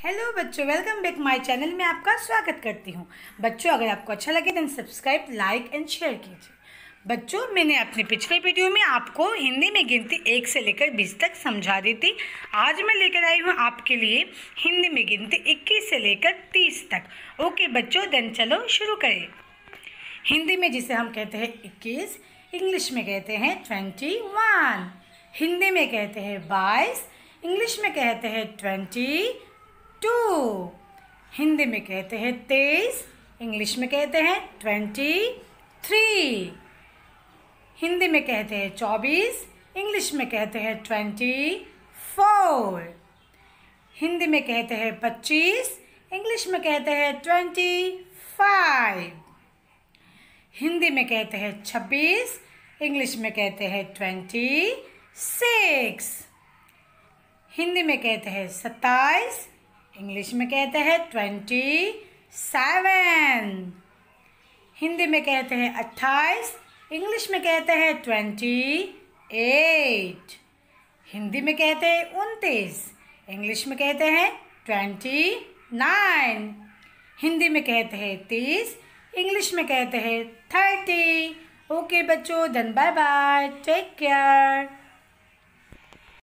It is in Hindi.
हेलो बच्चों, वेलकम बैक माय चैनल में आपका स्वागत करती हूँ। बच्चों, अगर आपको अच्छा लगे then subscribe, like and share कीजिए। बच्चों, मैंने अपने पिछले वीडियो में आपको हिंदी में गिनती 1 से लेकर 20 तक समझा दी थी। आज मैं लेकर आई हूँ आपके लिए हिंदी में गिनती 21 से लेकर 30 तक। ओके बच्चों, देन चलो शुरू करें। हिंदी में जिसे हम कहते हैं 21, इंग्लिश में कहते हैं 21, हिंदी में कहते हैं 22, इंग्लिश में कहते हैं 22, हिंदी में कहते हैं 23, इंग्लिश में कहते हैं 23, हिंदी में कहते हैं 24, इंग्लिश में कहते हैं 24, हिंदी में कहते हैं 25, इंग्लिश में कहते हैं 25, हिंदी में कहते हैं 26, इंग्लिश में कहते हैं 26, हिंदी में कहते हैं 27, इंग्लिश में कहते हैं 27, हिंदी में कहते हैं 28, इंग्लिश में कहते हैं 28, हिंदी में कहते हैं 29, इंग्लिश में कहते हैं 29, हिंदी में कहते हैं 30, इंग्लिश में कहते हैं 30। ओके बच्चों, then bye bye, take care.